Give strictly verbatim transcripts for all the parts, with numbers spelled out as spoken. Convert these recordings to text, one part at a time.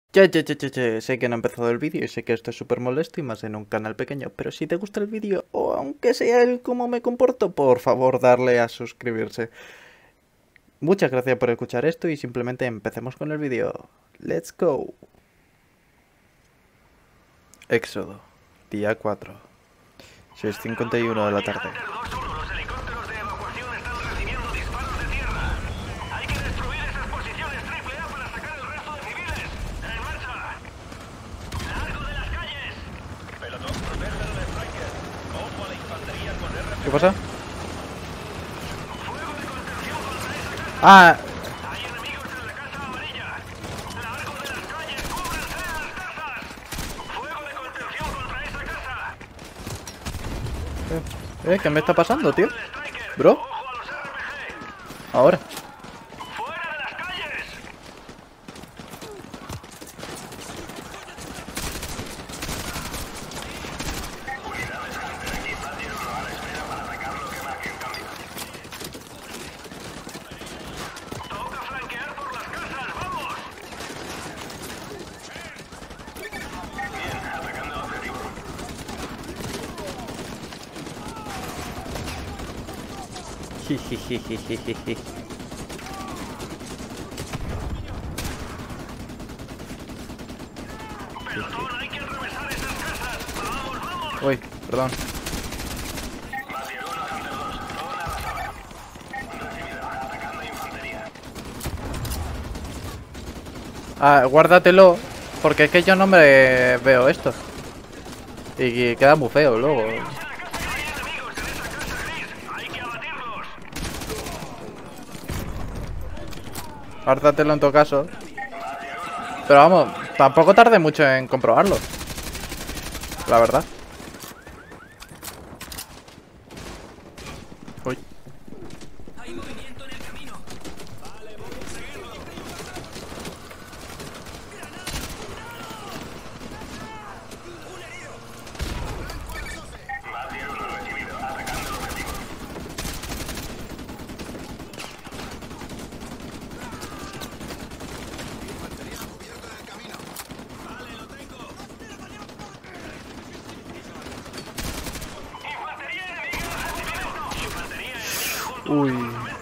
Ya, ya, ya, ya, ya, sé que no ha empezado el vídeo y sé que esto es súper molesto y más en un canal pequeño, pero si te gusta el vídeo, o aunque sea el cómo me comporto, por favor darle a suscribirse. Muchas gracias por escuchar esto y simplemente empecemos con el vídeo. Let's go. Éxodo, día cuatro, seis cincuenta y uno de la tarde. Los helicópteros de evacuación están recibiendo disparos de tierra. Hay que destruir esas posiciones triple A para sacar el resto de civiles. ¡En marcha! ¡Largo de las calles! Pelotón, proteger al Striker. Ojo a la infantería con R P G. ¿Qué pasa? Fuego de contención contra esa casa. Ah, Hay enemigos en la casa amarilla. ¡Largo de las calles! ¡Cúbranse a las casas! Fuego de contención contra esa casa. eh, ¿qué me está pasando, tío? El Striker. Bro, ¡Ojo a los R P G! ahora. ¡Fuera de las calles! ¡Toca flanquear por las casas! ¡Vamos! Jijijijijiji. ¡Pelotón, hay que atravesar esas casas! ¡Vamos, vamos! Uy, perdón. Ah, guárdatelo, porque es que yo no me veo esto. Y queda muy feo luego. ¡Hay enemigos en esa casa gris! ¡Hay que abatirlos! Guárdatelo en todo caso. Pero vamos, tampoco tarde mucho en comprobarlo. La verdad. Uy. ¡Hay movimiento en el camino! ¡Infantería enemiga! ¡Recibido! ¡Infantería enemiga junto! Uy.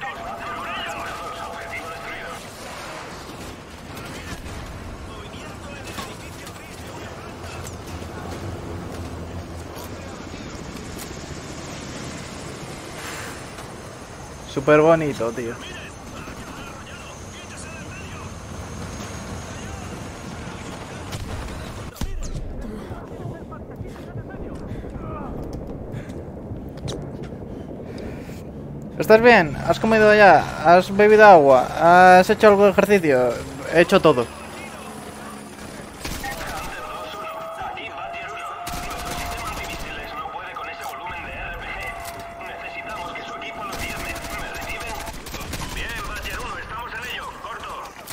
Súper bonito, tío. ¿Estás bien? ¿Has comido ya? ¿Has bebido agua? ¿Has hecho algo de ejercicio? He hecho todo. Aquí Badger uno. Nuestro sistema antimisiles no puede con ese volumen de R P G. Necesitamos que su equipo lo tierne. ¿Me reciben? Bien, Badger uno, estamos en ello. Corto.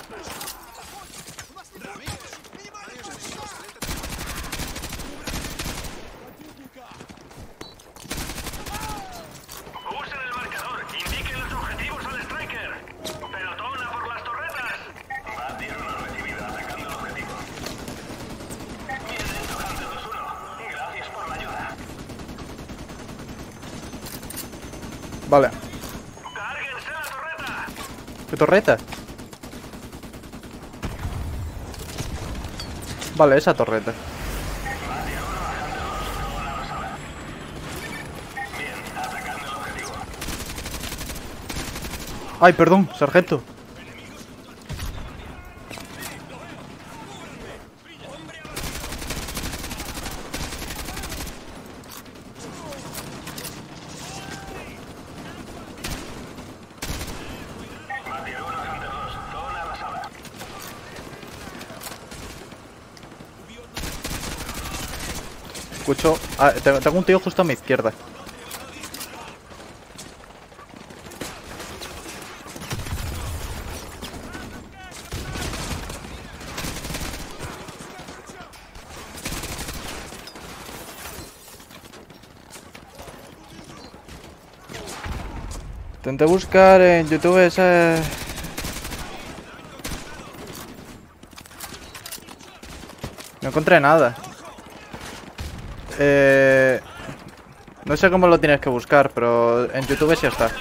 Usen el marcador. Indiquen los objetivos al Striker. Pelotón a por las torretas. Badger uno recibido, atacando el objetivo. Bien hecho, Hunter dos uno. Gracias por la ayuda. Vale. ¡Cárguense la torreta! ¿Qué torreta? Vale, esa torreta. Ay, perdón, sargento. Badger uno, Hunter dos. Zona arrasada. Escucho. Ah, tengo tengo un tío justo a mi izquierda. Intenté buscar en YouTube esa... No encontré nada. Eh... No sé cómo lo tienes que buscar, pero en YouTube sí está.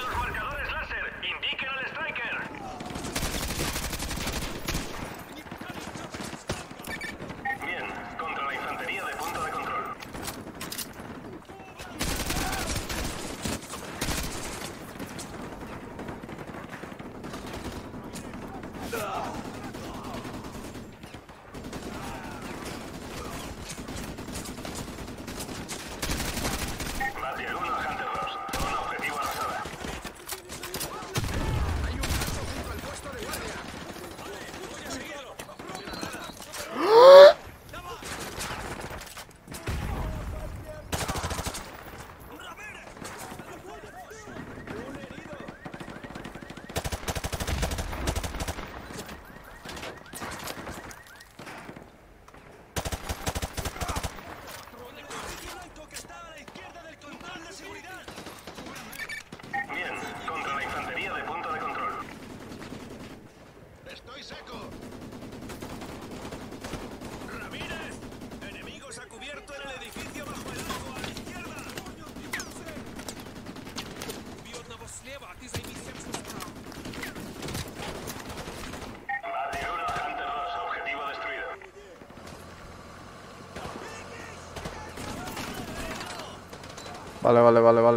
Vale, vale, vale, vale.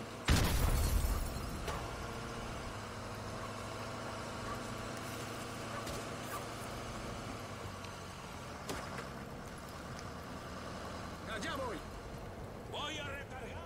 Allá voy. Voy a recargar.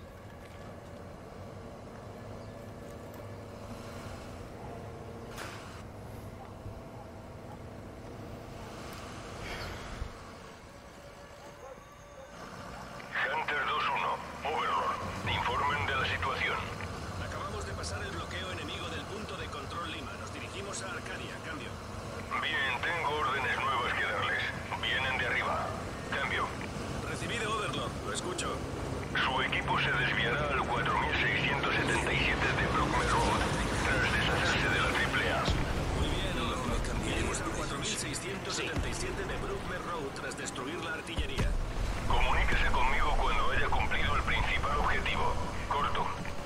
Hunter dos uno, Overlord. Informen de la situación. Acabamos de pasar el bloqueo enemigo del punto de control Lima. Nos dirigimos a Arcadia. Cambio. Bien, tengo órdenes nuevas que darles. Vienen de arriba. Cambio. Recibido, Overlord. Lo escucho. Su equipo se desviará al cuatro mil seiscientos setenta y siete de Bruckner Road, tras deshacerse de la triple A. Muy bien, Overlord. Iremos al cuatro mil seiscientos setenta y siete de Bruckner Road tras destruir la artillería. Comuníquese conmigo cuando haya cumplido el principal objetivo. Corto.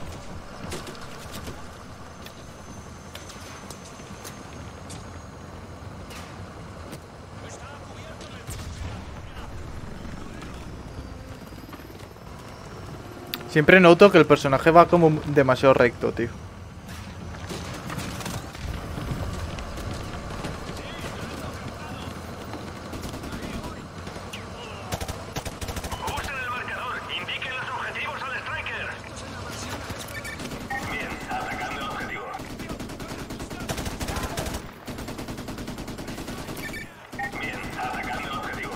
Siempre noto que el personaje va como demasiado recto, tío. Usen el marcador. Indiquen los objetivos al Striker. Bien, atacando el objetivo. Bien, atacando el objetivo.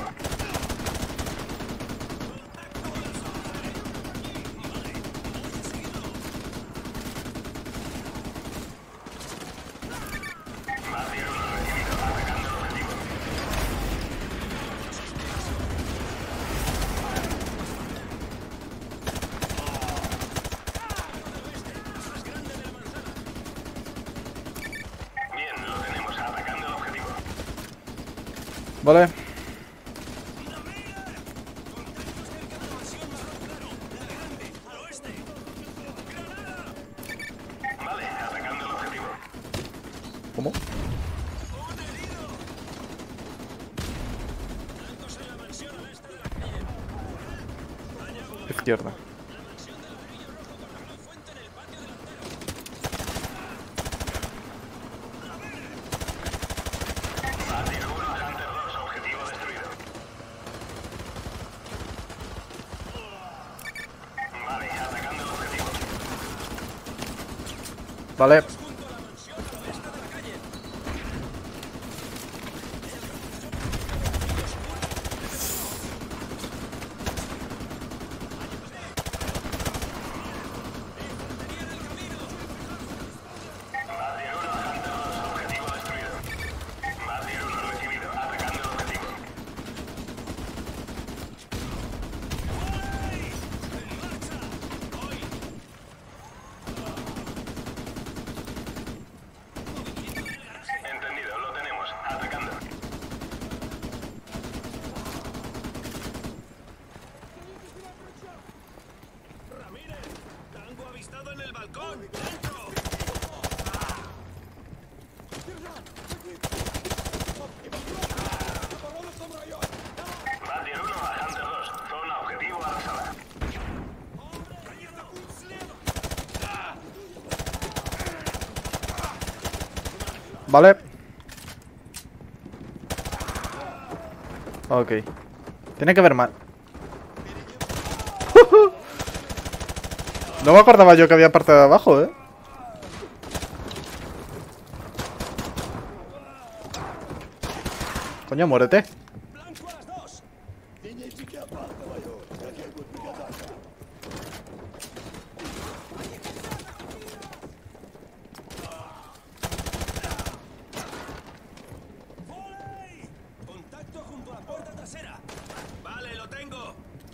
Vale. Vale, atacando el objetivo. ¿Cómo? Izquierda. Vale. Vale. Ok. Tiene que haber más. No me acordaba yo que había parte de abajo, eh. Coño, muérete. Contacto junto a la puerta trasera. Vale, lo tengo.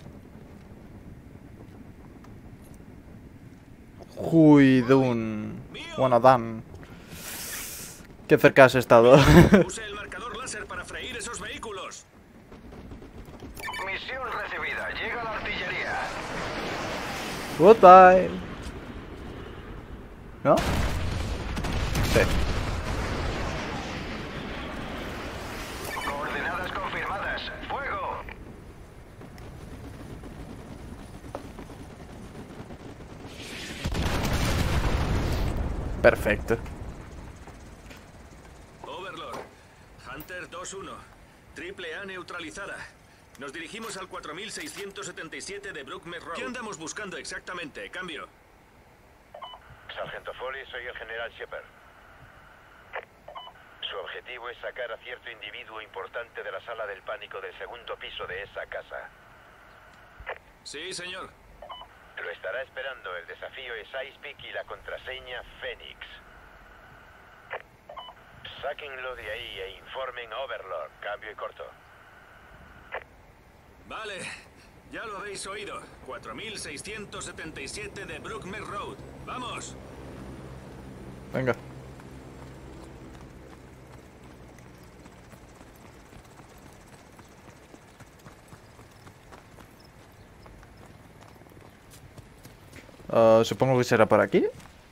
Juidun. Bueno, Dan. Qué cerca has estado. Use el marcador láser para freír esos vehículos. Misión recibida. Llega la artillería. Goodbye. ¿No? Sí. Coordenadas confirmadas. ¡Fuego! Perfecto. Overlord. Hunter dos uno. Triple A neutralizada. Nos dirigimos al cuatro mil seiscientos setenta y siete de Brookmere Road. ¿Qué andamos buscando exactamente? Cambio. Sargento Foley, soy el general Shepard. Su objetivo es sacar a cierto individuo importante de la sala del pánico del segundo piso de esa casa. Sí, señor. Lo estará esperando. El desafío es Icepeak y la contraseña Phoenix. Sáquenlo de ahí e informen a Overlord. Cambio y corto. Vale. Ya lo habéis oído. cuatro mil seiscientos setenta y siete de Brookmere Road. ¡Vamos! Venga. Uh, supongo que será por aquí.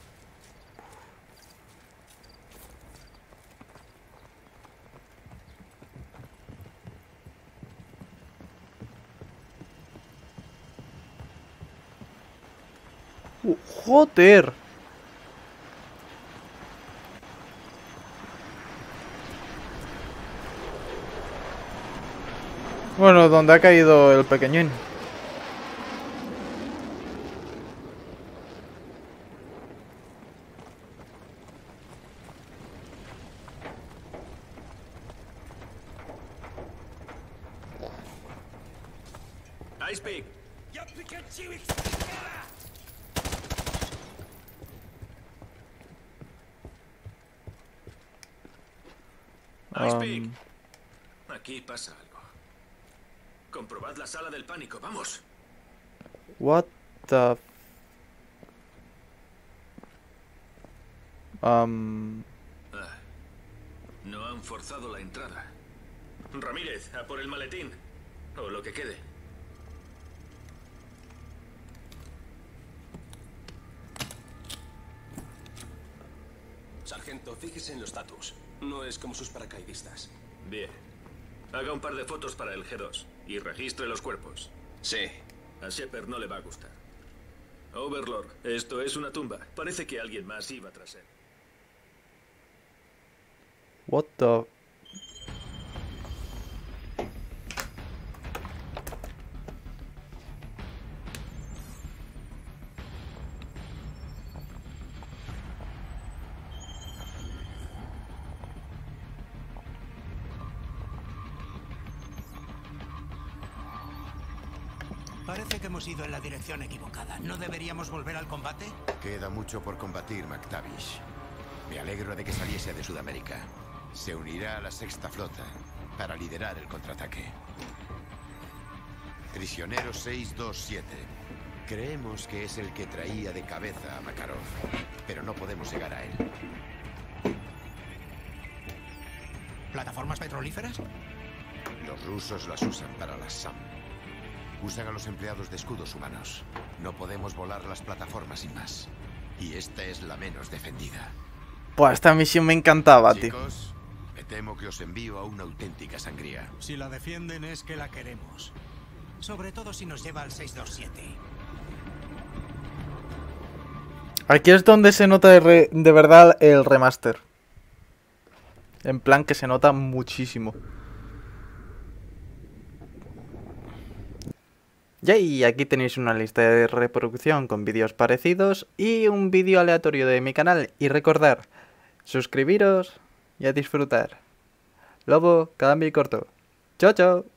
Uh, joder. Bueno, donde ha caído el pequeñín. Icepeak. Icepeak. Um, Aquí pasa algo. Comprobad la sala del pánico, vamos. what the... Um... Ah, no han forzado la entrada. Ramírez, a por el maletín. O lo que quede. Sargento, fíjese en los status. No es como sus paracaidistas. Bien. Haga un par de fotos para el G dos y registre los cuerpos. Sí. A Shepard no le va a gustar. Overlord, esto es una tumba. Parece que alguien más iba tras él. What the... Parece que hemos ido en la dirección equivocada. ¿No deberíamos volver al combate? Queda mucho por combatir, McTavish. Me alegro de que saliese de Sudamérica. Se unirá a la Sexta Flota para liderar el contraataque. Prisionero seis dos siete. Creemos que es el que traía de cabeza a Makarov, pero no podemos llegar a él. ¿Plataformas petrolíferas? Los rusos las usan para las SAM. Usan a los empleados de escudos humanos. No podemos volar las plataformas sin más. Y esta es la menos defendida. Pues esta misión me encantaba, tío. Chicos, me temo que os envío a una auténtica sangría. Si la defienden es que la queremos. Sobre todo si nos lleva al seis dos siete. Aquí es donde se nota de, re- de verdad el remaster. En plan que se nota muchísimo. Y aquí tenéis una lista de reproducción con vídeos parecidos y un vídeo aleatorio de mi canal. Y recordar, suscribiros y a disfrutar. Lobo, cambio y corto. Chao, chao.